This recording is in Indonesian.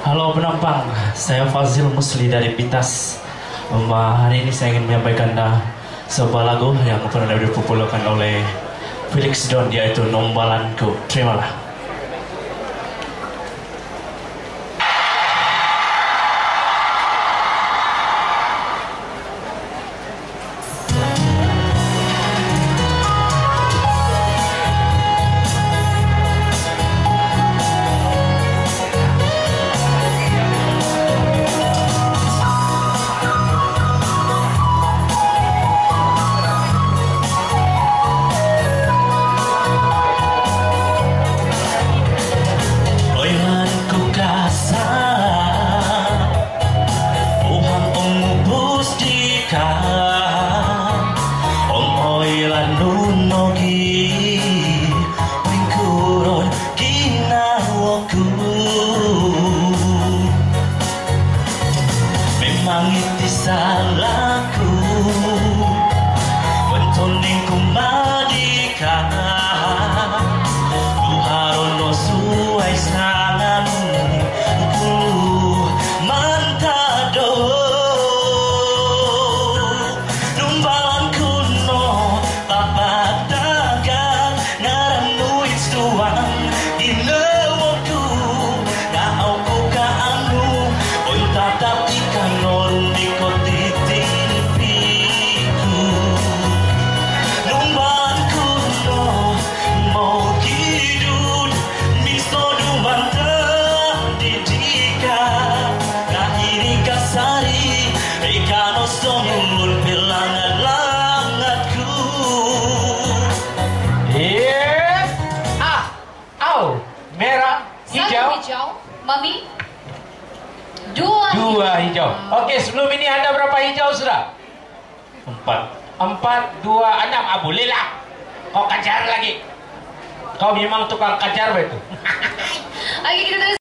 Halo Penampang, saya Fadzil Musli dari Pitas. Hari ini saya ingin menyampaikan sebuah lagu yang pernah dipopulerkan oleh Felix Don, yaitu Nombalanku. Terimalah. Memang itu salahku, pentoning ku madika, duharono suai sanganmu, kulu mantado, numbalan kuno, bapak dagang, ngaran tuang, inewoku, kau buka anu, pun tatap ikan norung di kotitin piku, numbalan kuno, mau hidup, miso dumanta didika, kahiri kasari, ikano somul pelangan langatku. Merah, hijau. Satu hijau, Mami. Dua Hijau. Oke, sebelum ini Anda berapa hijau sudah? 4. 4, 2, 6. Boleh lah. Kau kejar lagi. Kau memang tukang kejar betul. Oke, kita terus.